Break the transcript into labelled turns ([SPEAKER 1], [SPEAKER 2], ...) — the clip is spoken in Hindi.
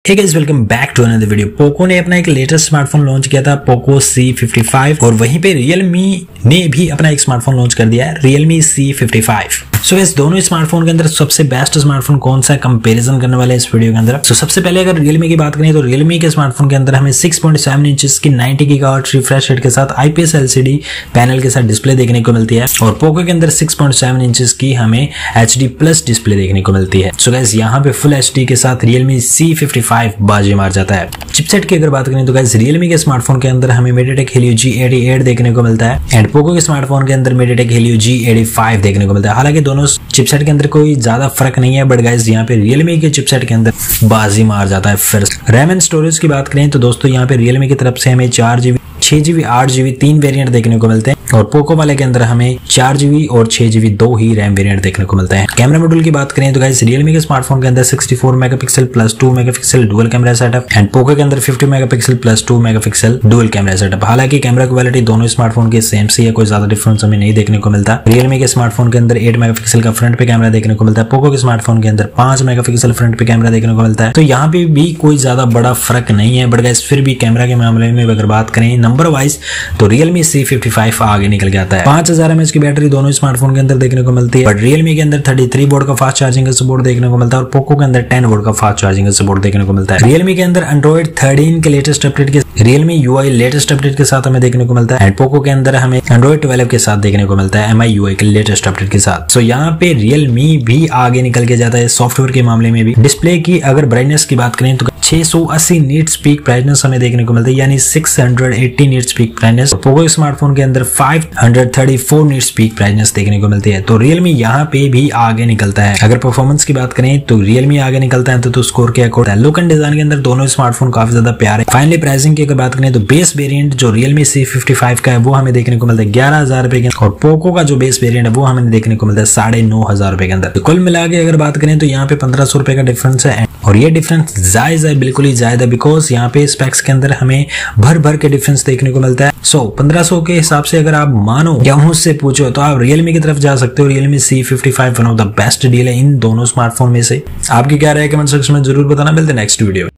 [SPEAKER 1] Hey guys, welcome back to another video. Poco ने अपना एक लेटेस्ट स्मार्टफोन लॉन्च किया था, पोको C55, और वहीं पे रियलमी ने भी अपना एक स्मार्टफोन लॉन्च कर दिया है, रियलमी C55। सो इस दोनों स्मार्टफोन के अंदर सबसे बेस्ट स्मार्टफोन कौन सा है, कंपैरिजन करने वाले इस वीडियो के अंदर। सो सबसे पहले अगर रियलमी की बात करें तो रियलमी के स्मार्टफोन के अंदर हमें 6.7 इंचेस की 90 गीगाहर्ट्ज रिफ्रेश रेट के साथ IPS LCD पैनल के साथ डिस्प्ले देखने को मिलती है, और पोको के अंदर 6.7 इंचेस की हमें HD प्लस डिस्प्ले देखने को मिलती है। सो गाइस, यहाँ पे फुल HD के साथ रियलमी C55 बाजी मार जाता है। चिपसेट की अगर बात करें तो गाइस, रियलमी के स्मार्टफोन के अंदर हमें MediaTek Helio G88 देखने को मिलता है, एंड पोको के स्मार्टफोन के अंदर MediaTek Helio G85 देखने को मिलता है। हालांकि दोनों चिपसेट के अंदर कोई ज्यादा फर्क नहीं है, बट गाइस यहाँ पे रियलमी के चिपसेट के अंदर बाजी मार जाता है। फिर रैम एंड स्टोरेज की बात करें तो दोस्तों यहाँ पे रियलमी की तरफ से हमें 4GB 6GB 8GB 3 वेरिएंट देखने को मिलते हैं, और पोको वाले के अंदर हमें 4GB और 6GB 2 ही रैम वेरिएंट देखने को मिलते हैं। कैमरा मॉड्यूल की बात करें तो गाइस, रियलमी के स्मार्टफोन के अंदर 64 megapixel plus 2 megapixel dual camera setup, and Poco के अंदर 50 megapixel plus 2 megapixel dual camera setup. हालांकि कैमरा क्वालिटी दोनों स्मार्टफोन के सेम सी है, कोई ज्यादा डिफरेंस हमें नहीं देखने को मिलता। रियलमी के स्मार्टफोन के अंदर 8 मेगापिक्सल का फ्रंट पे कैमरा देखने को मिलता है, पोको के स्मार्टफोन के अंदर 5 मेगापिक्सल फ्रंट पे कैमरा देखने को मिलता है। तो यहाँ पे भी कोई ज्यादा बड़ा फर्क नहीं है, बट गाइस फिर भी कैमरा के मामले में अगर बात करें नंबर वाइज तो रियलमी C55 आगे निकल जाता है। 5000 mAh की बैटरी दोनों स्मार्टफोन के अंदर देखने को मिलती है, बट रियलमी के अंदर 33 वोल्ट का फास्ट चार्जिंग का सपोर्ट देखने को मिलता है, और पोको के अंदर 10 वोल्ट का फास्ट चार्जिंग का सपोर्ट देखने को मिलता है। रियलमी के अंदर एंड्रॉइड 13 के लेटेस्ट अपडेट के रियलमी UI लेटेस्ट अपडेट के साथ हमें देखने को मिलता है, एंड पोको के अंदर हमें एंड्रॉइड 12 के साथ देखने को मिलता है, MIUI के लेटेस्ट अपडेट के साथ। सो यहाँ पे रियलमी भी आगे निकल के जाता है सॉफ्टवेयर के मामले में भी। डिस्प्ले की अगर ब्राइटनेस की बात करें तो 680 नीट्स पीक ब्राइटनेस हमें देखने को मिलता है, यानी 680 nits peak brightness. Poco smartphone के अंदर 534 नीट्स पीक ब्राइटनेस देखने को मिलती है। तो रियलमी यहाँ पे भी आगे निकलता है। अगर परफॉर्मेंस की बात करें तो रियलमी आगे निकलता है, तो स्कोर के अकॉर्डिंग लुक एंड डिजाइन के अंदर दोनों स्मार्टफोन काफी ज्यादा प्यारे। फाइनली प्राइसिंग की अगर बात करें तो बेस वेरिएंट जो रियलमी C55 का है वो हमें देखने को मिलता है 11,000 रुपए के, और पोको का जो बेस वेरिएंट है वो हमें देखने को मिलता है 9,500 रुपए के अंदर। तो कुल मिला के अगर बात करें तो यहाँ पे 1500 रुपए का डिफरेंस है, और ये डिफरेंस जायज है, बिल्कुल ही जायज है, बिकॉज यहाँ पे स्पेक्स के अंदर हमें भर भर के डिफरेंस देखने को मिलता है। सो 1500 के हिसाब से अगर आप मानो या मुझसे पूछो तो आप रियलमी की तरफ जा सकते हो। Realme C55 one of the best deal है इन दोनों स्मार्टफोन में से। आपकी क्या राय है कमेंट सेक्शन में जरूर बताना। मिलते हैं नेक्स्ट वीडियो।